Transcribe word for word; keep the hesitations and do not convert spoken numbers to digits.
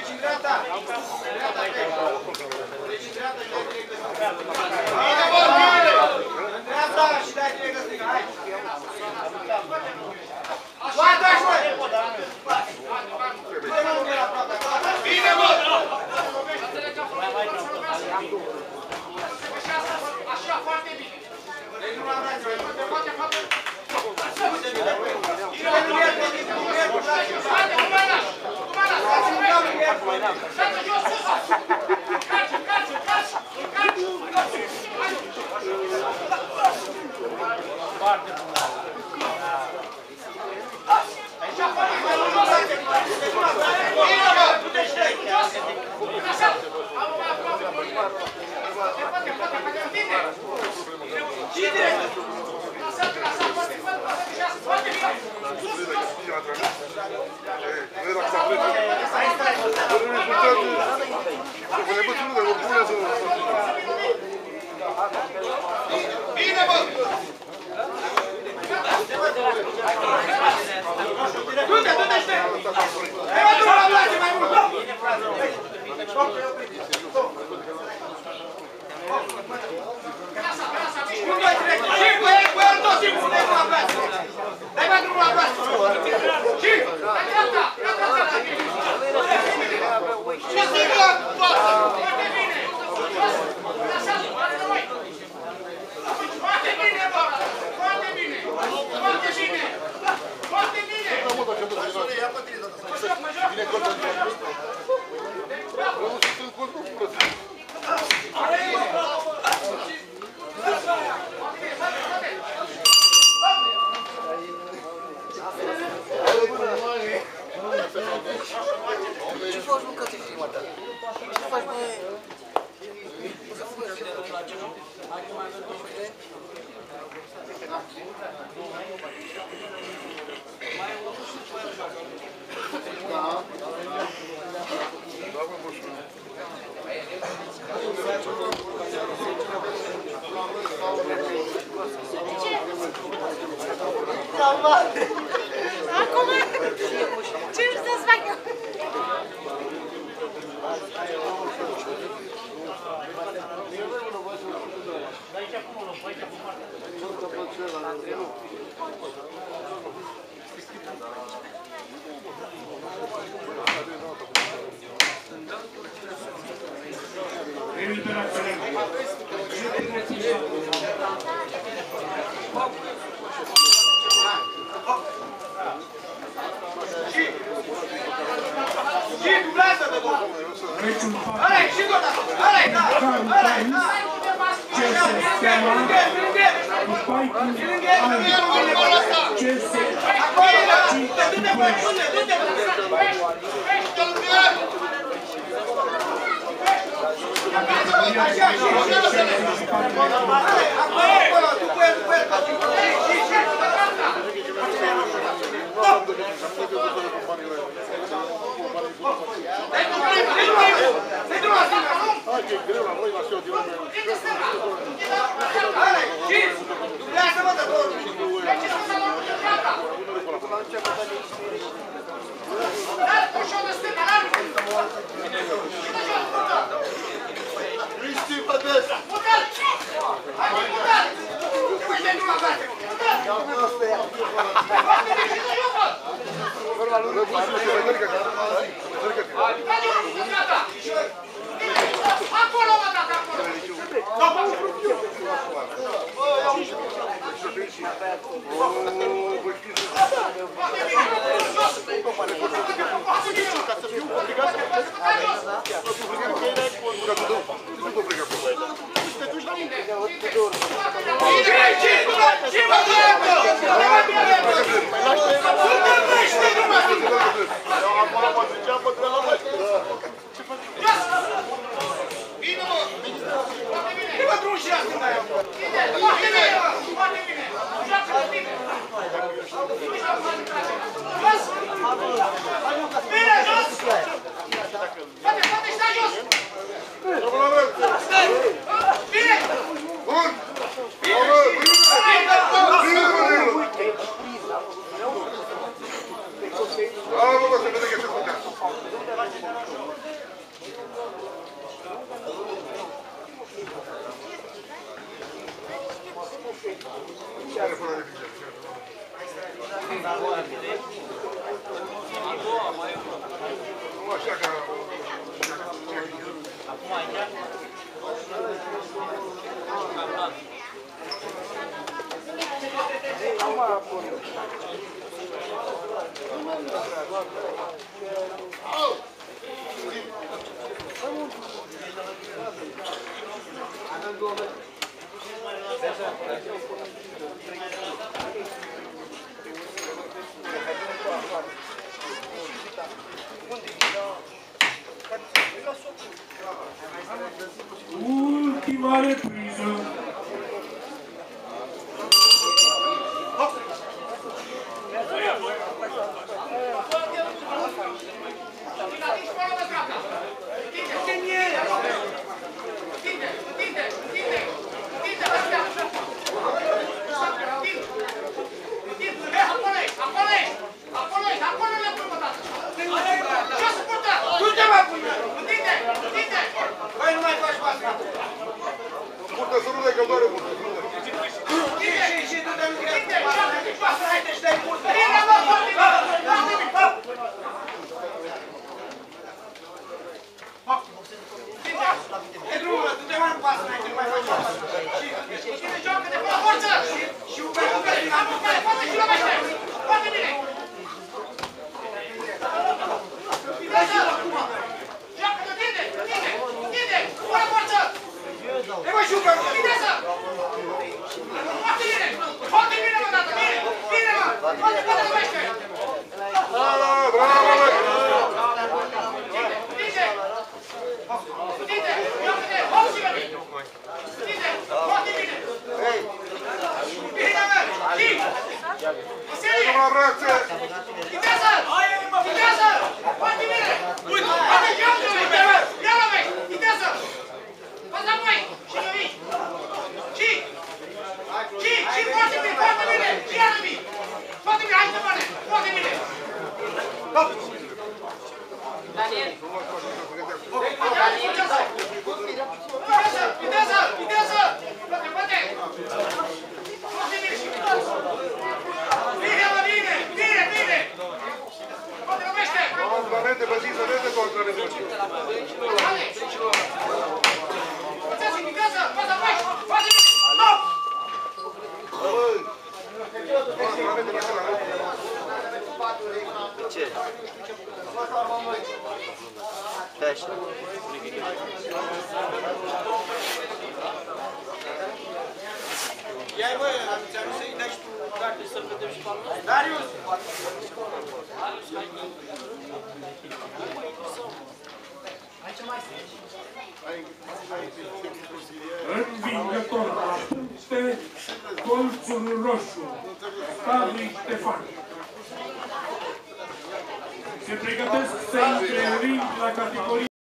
Deci în dreapta. Dreapta trec. Deci în dreapta și dai direct în În dreapta și dai direct în stânga. Hai. Toată așa, mă! Bine, mă, numele aproape. Bine, mă! Așa, foarte bine. Deci nu l-am dat. Poate, poate. Bine, bă! Du-te, du-te, știi! Hai, mă, du-mă la place mai mult! unu, doi, trei! Și cu el, cu el tot timpul! Dai mă la place! Dai mă drumul la place! Și! Dai dreapta! Dreapta, dreapta! Și stânga! Foarte bine! Lasă-l! Foarte bine, bă! Foarte bine! Foarte bine! Foarte bine! Mă joc, mă joc! Bine, cortul! Nu sunt în cortul, frate! Ce faci, mă, Cățe, filmata? Ce faci, mă? O să fugă și de la genul? Acum, ce vrei să-ți fac eu? Și dublează-te, bă! Ăla-i, și tot asta! Ăla-i, da! Ăla-i, da! Așa, lângă el, lângă el, lângă el! Și lângă el, lângă el, lângă el ăsta! Acolo, da! Du-te, băi, du-te, du-te! Pește lângă el! Așa, și, și, și! Acolo, acolo, tu cu el, cu el, cu el! Și, și! Dai tu prima, dai tu prima! Dai tu la stânga, nu? Hai că e greu la voi, la știu, din lume. Hai, și! Dublează-mă de două! Deci să mă luăm de dreapta! Dai ușor de stânga, dai! Cristi, vedeți! Putem! Hai, putem! Uite, nu la place! Putem! Foarte bine, și tu, Iucă! Hai, jos, în dreapta! Acolo, mă, tata, acolo! Ca să fiu obligat să te duci la muncă. Ce mă dreaptă! Acolo mă duceam, mă duceam la mai. Bine, mă! Ce mă drum și la stânga eu? Foarte bine! Foarte bine! Joacă-te bine! Jos! Bine, jos! Poate, poate, stai jos! Bine! Bun! Bine! Bravo, bă, se vede că se putea. Chiar fără de picere. Nu așa ca... Acum aici? Ultima repriză. Purtă să nu dai că doare mult. Ce? Pește. Ia-i bă, ți-am zis să-i dai și tu carte să-l vedem și pe al nostru. Darius! Darius, hai! Învingător la puncte, colțul roșu, Stavrii Ștefan. Se pregătesc să intre în ring la categorie